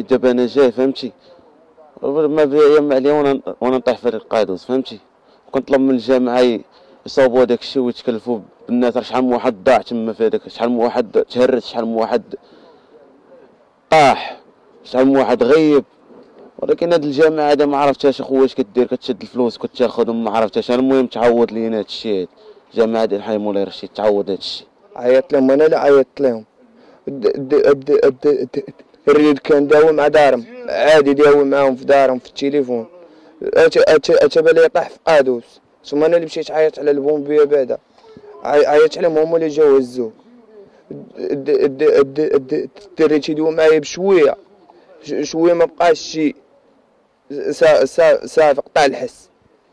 جاب انا جاي فهمتي، ما بيا عليا وانا نطيح في القادوس فهمتي. كنطلب من الجامعه يصوبوا داك الشيء ويتكلفوا بالناس، راه شحال من واحد ضاع تما في هذاك، شحال من واحد تهرس، شحال من واحد طاح، شحال من واحد غيب. ولكن هاد الجامعه هذا ما عرفتهاش اخويا اش كدير، كتشد الفلوس كتاخذهم، ما عرفتهاش. انا المهم تعوض لينا هاد الشيء، الجامعه ديال حي مولاي رشيد تعوض هاد الشيء. عيطت لهم انا، لا عيطت لهم. الريد كان داوي مع دارهم عادي، داوي معاهم في دارهم في التليفون، اتبى لي يطيح في قادوس. ثم انا اللي مشيت عيطت على البومبيه بعدا، عيطت عليهم هما اللي جاو هزوه. الدري تيدوي معايا بشويه شويه، ما بقاش شي صافي قطع الحس،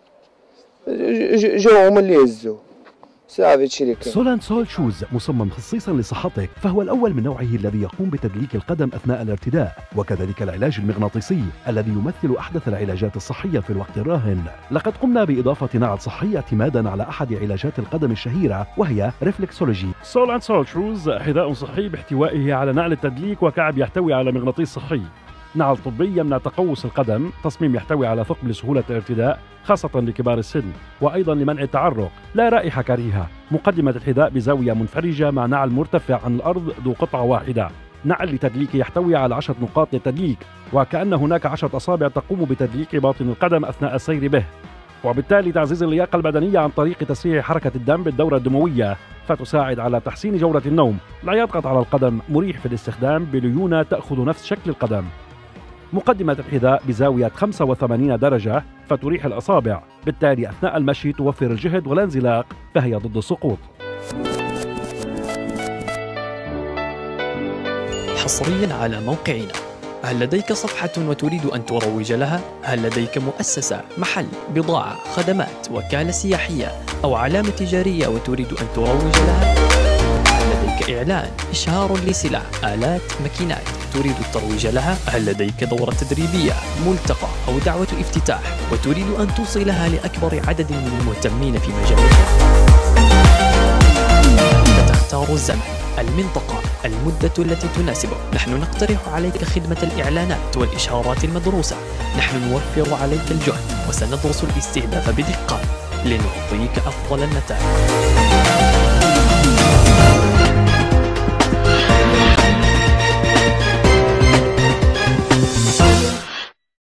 جاو هما اللي هزوه صافي. هادشي اللي كاين. سول & سول شوز مصمم خصيصا لصحتك، فهو الأول من نوعه الذي يقوم بتدليك القدم أثناء الارتداء، وكذلك العلاج المغناطيسي الذي يمثل أحدث العلاجات الصحية في الوقت الراهن. لقد قمنا بإضافة نعل صحي اعتمادا على أحد علاجات القدم الشهيرة وهي ريفلكسولوجي. سول & سول شوز حذاء صحي باحتوائه على نعل التدليك وكعب يحتوي على مغناطيس صحي، نعل طبي يمنع تقوس القدم، تصميم يحتوي على ثقب لسهولة الارتداء خاصة لكبار السن، وأيضا لمنع التعرق، لا رائحة كريهة. مقدمة الحذاء بزاوية منفرجة مع نعل مرتفع عن الأرض ذو قطعة واحدة، نعل لتدليك يحتوي على 10 نقاط للتدليك، وكأن هناك 10 أصابع تقوم بتدليك باطن القدم أثناء السير به، وبالتالي تعزيز اللياقة البدنية عن طريق تسريع حركة الدم بالدورة الدموية، فتساعد على تحسين جودة النوم. لا يضغط على القدم، مريح في الاستخدام بليونة تأخذ نفس شكل القدم. مقدمة الحذاء بزاوية 85 درجة فتريح الأصابع، بالتالي أثناء المشي توفر الجهد والانزلاق، فهي ضد السقوط. حصريا على موقعنا. هل لديك صفحة وتريد أن تروج لها؟ هل لديك مؤسسة، محل، بضاعة، خدمات، وكالة سياحية أو علامة تجارية وتريد أن تروج لها؟ هل لديك إعلان، إشهار لسلع، آلات، ماكينات تريد الترويج لها؟ هل لديك دورة تدريبية، ملتقى أو دعوة افتتاح وتريد أن توصلها لأكبر عدد من المهتمين في مجالك؟ أنت تختار الزمن، المنطقة، المدة التي تناسبك. نحن نقترح عليك خدمة الإعلانات والإشهارات المدروسة. نحن نوفر عليك الجهد وسندرس الاستهداف بدقة لنعطيك أفضل النتائج.